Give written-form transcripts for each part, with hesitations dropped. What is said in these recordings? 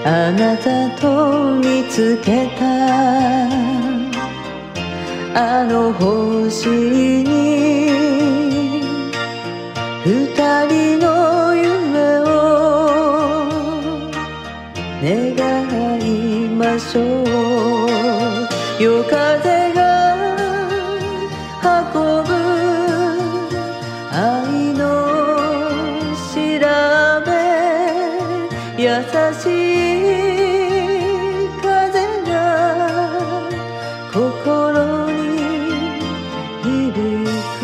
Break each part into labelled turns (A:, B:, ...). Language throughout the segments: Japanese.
A: あなたと見つけたあの星に二人の夢を願いましょう。夜風が運ぶ愛の調べ、優しい風が心に響く。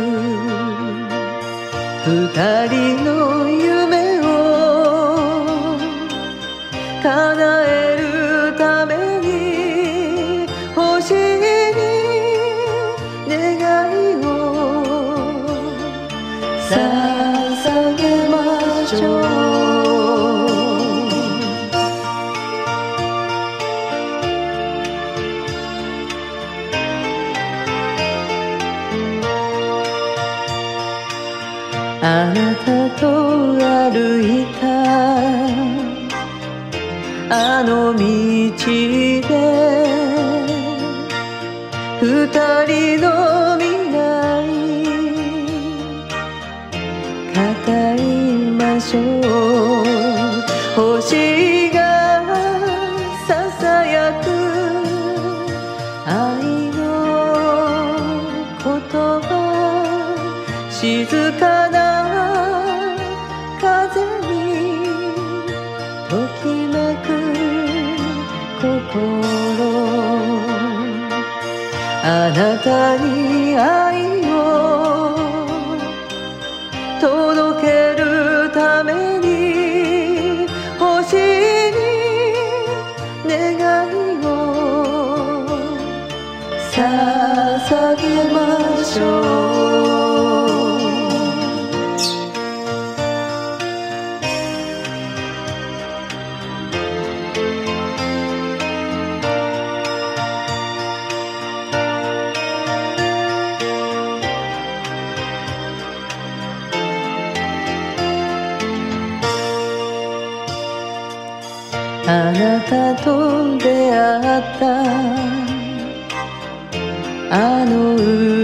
A: 二人の夢を叶えるために星に願いを捧げましょう。あなたと歩いたあの道で二人の未来語りましょう。星がささやく愛の言葉、静かな風にときめく心、あなたに愛を届けるために星に願いを捧げましょう。あなたと出会ったあの